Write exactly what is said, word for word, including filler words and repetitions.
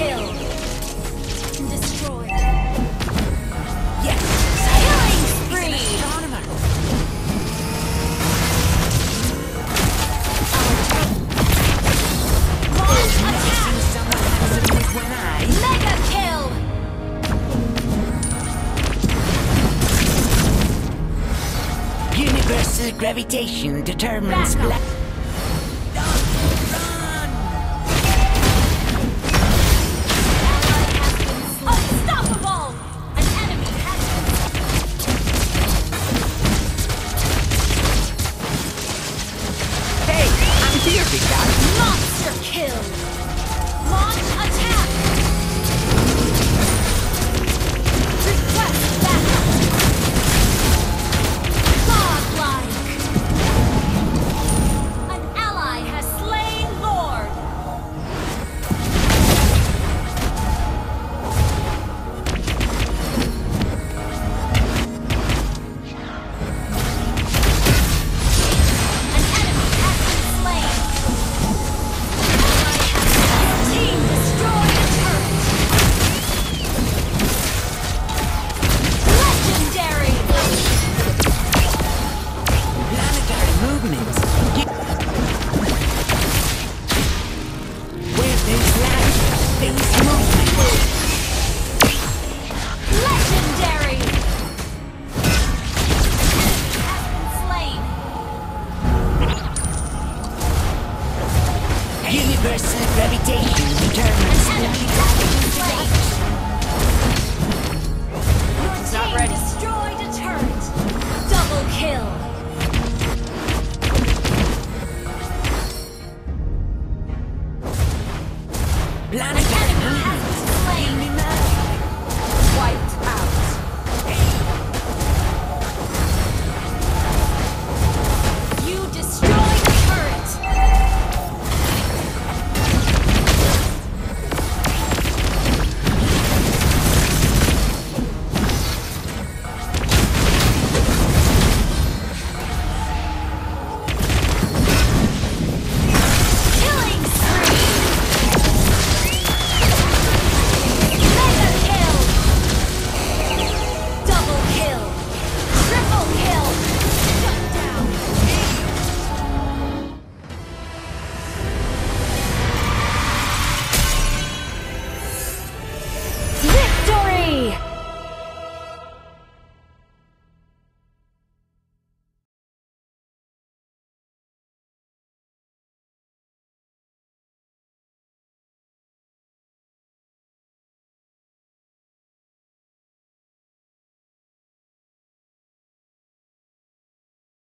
kill. Destroyed. Yes! Killing He's an spree. astronomer! Launch Never attack. seen someone handsome with one eye. Mega kill. Universal gravitation determines Back up. black. Unstoppable! An enemy has Hey, I'm here, big guy. monster kill. Launch attack. Request backup. Godlike. An ally has slain Lord. An enemy has been slain. Ally has team destroyed a turret. Legendary. Planetary movements. Get- Where there's life, there's movement. Legendary. Enemy has been slain. Universal gravitation determines Enemy black. has been slain. Your It's not team ready. destroyed a turret. Double kill. Planetary Enemy has movements. been slain. Wipe